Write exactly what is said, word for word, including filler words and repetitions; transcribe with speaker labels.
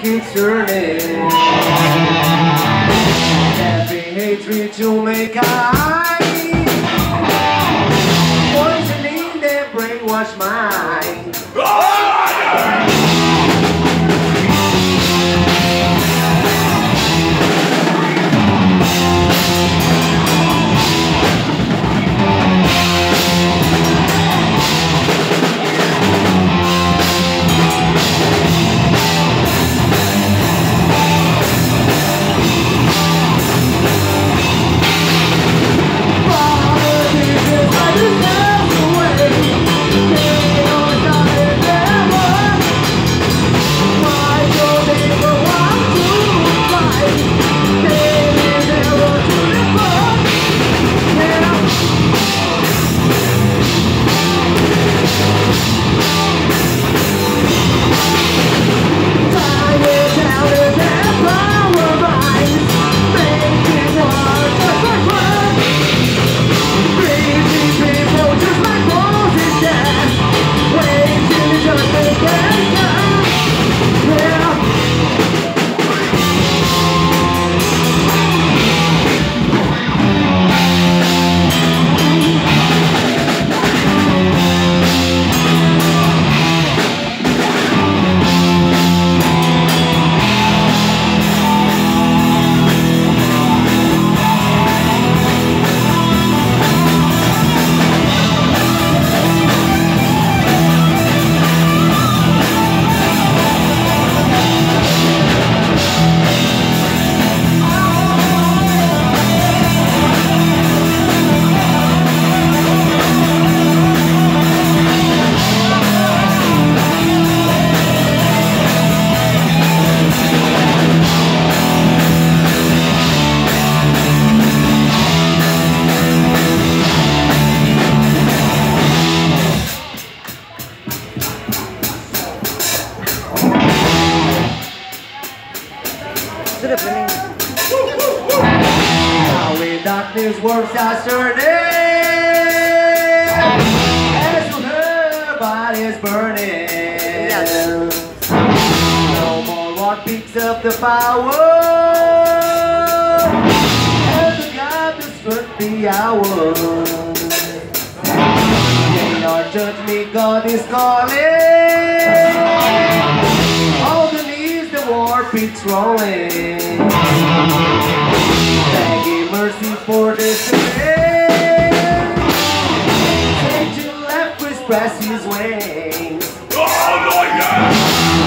Speaker 1: keeps turning. Every hatred to make high, poisoning their brainwashed mind. Now in darkness works as turning, as when her body's burning. No more what picks up the power, and the God that struck the hour. In our judgment God is calling, all the knees the war beats rolling. Begging mercy for this day. Satan left to express his wings.
Speaker 2: Oh, Lord, yeah.